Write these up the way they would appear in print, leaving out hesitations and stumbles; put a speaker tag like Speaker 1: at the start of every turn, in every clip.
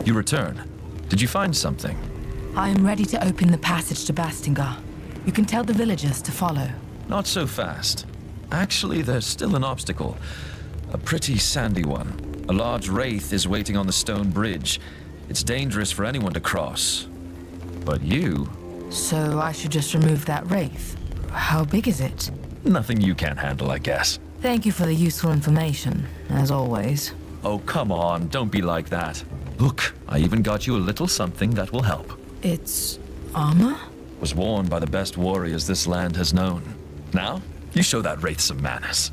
Speaker 1: You return. Did you find something?
Speaker 2: I am ready to open the passage to Bastingar. You can tell the villagers to follow.
Speaker 1: Not so fast. Actually, there's still an obstacle. A pretty sandy one. A large wraith is waiting on the stone bridge. It's dangerous for anyone to cross. But you...
Speaker 2: So I should just remove that wraith. How big is it?
Speaker 1: Nothing you can't handle, I guess.
Speaker 2: Thank you for the useful information, as always.
Speaker 1: Oh, come on, don't be like that. Look, I even got you a little something that will help.
Speaker 2: It's... armor?
Speaker 1: Was worn by the best warriors this land has known. Now, you show that wraith some manners.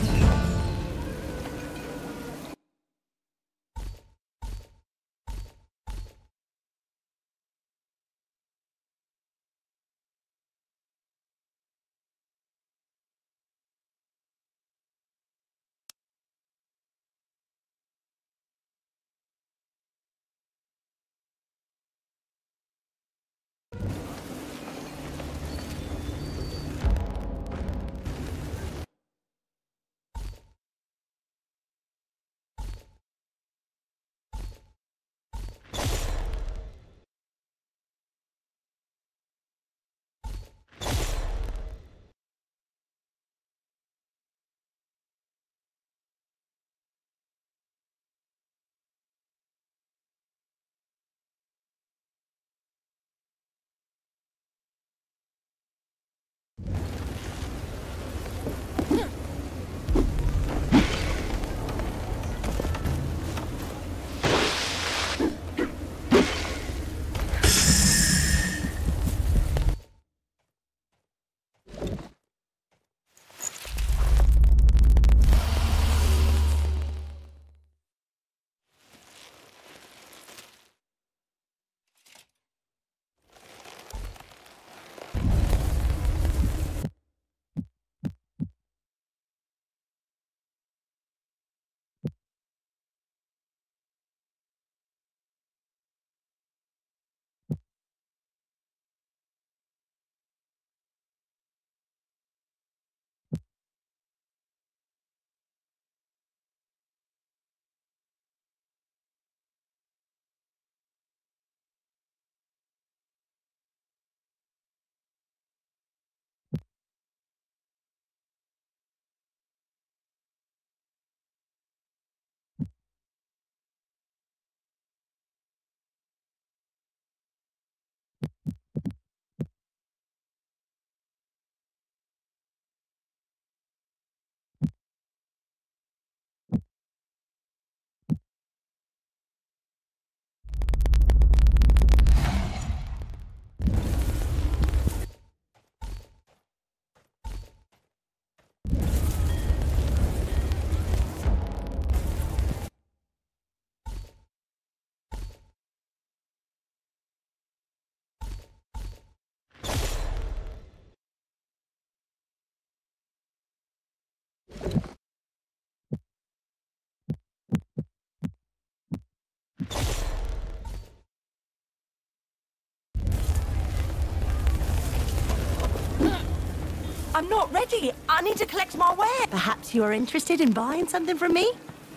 Speaker 3: I'm not ready. I need to collect my wares. Perhaps you are interested in buying something from me?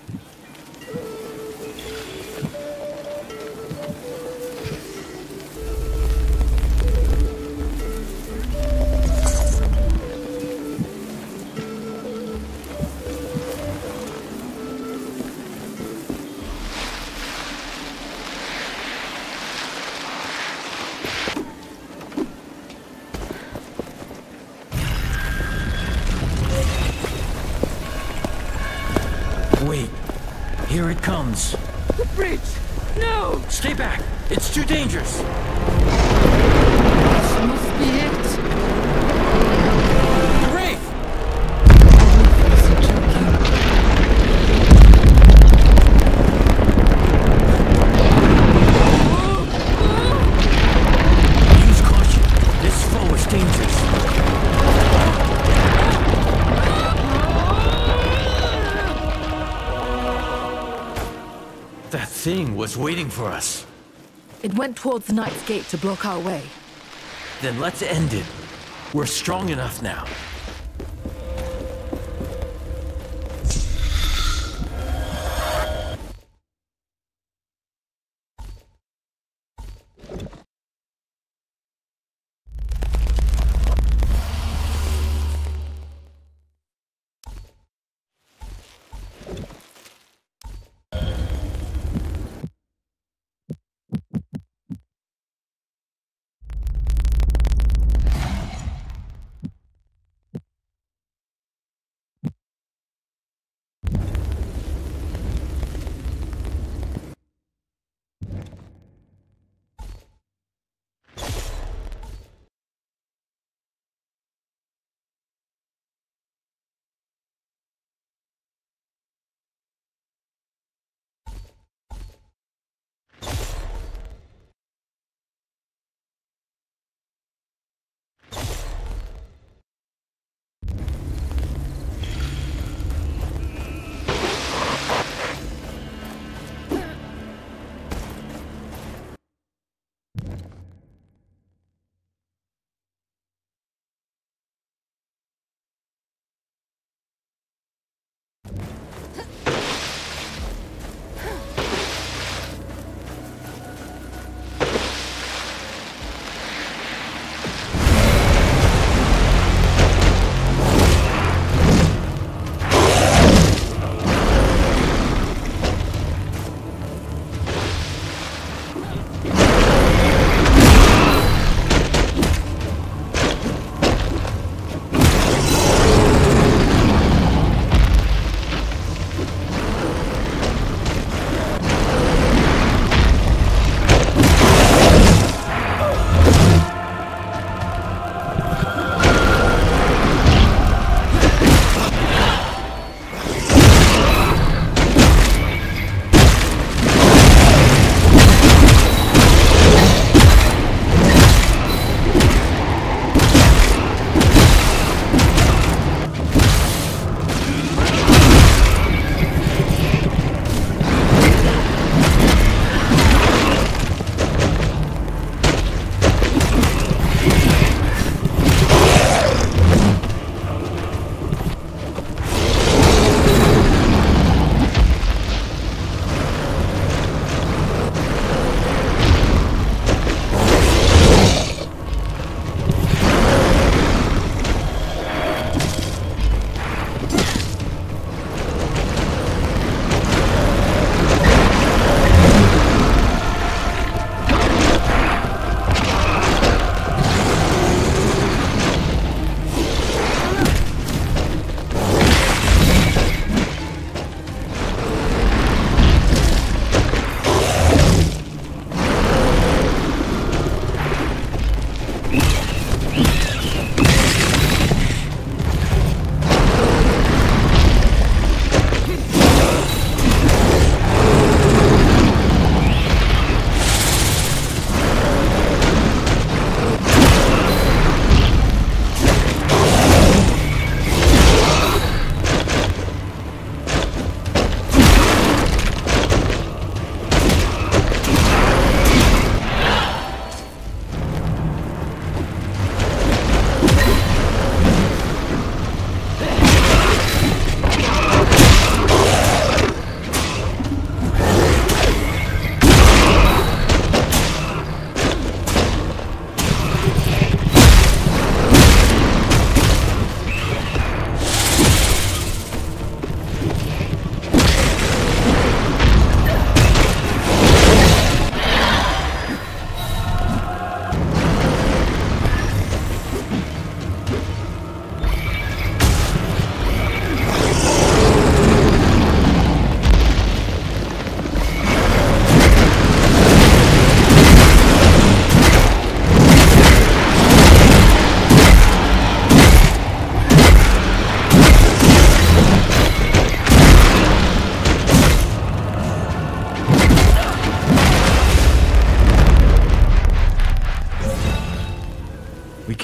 Speaker 4: Wait. Here it comes.
Speaker 3: The bridge! No!
Speaker 4: Stay back! It's too dangerous!
Speaker 2: This must be it.
Speaker 4: The Wraith! Use caution. This foe is dangerous. That thing was waiting for us.
Speaker 2: It went towards the Knight's Gate to block our way.
Speaker 4: Then let's end it. We're strong enough now.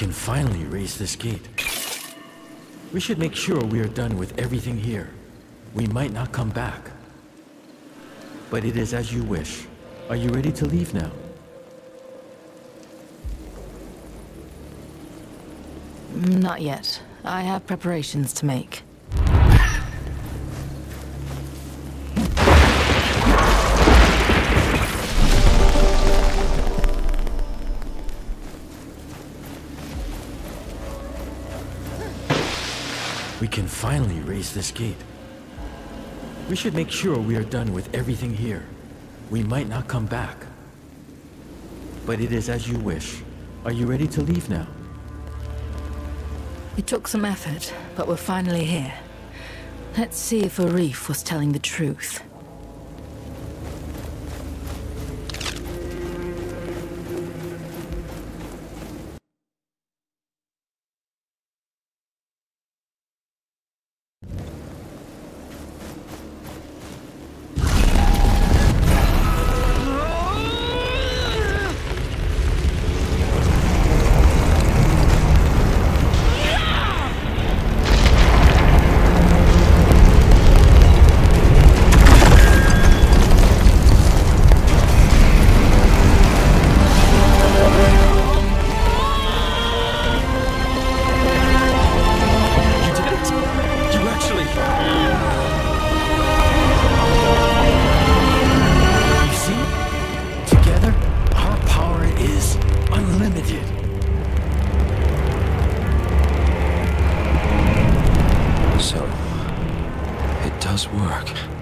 Speaker 4: We can finally raise this gate. We should make sure we are done with everything here. We might not come back. But it is as you wish. Are you ready to leave now?
Speaker 2: Not yet. I have preparations to make.
Speaker 4: We can finally raise this gate. We should make sure we are done with everything here. We might not come back. But it is as you wish. Are you ready to leave now?
Speaker 2: It took some effort, but we're finally here. Let's see if Arif was telling the truth.
Speaker 1: So, it does work.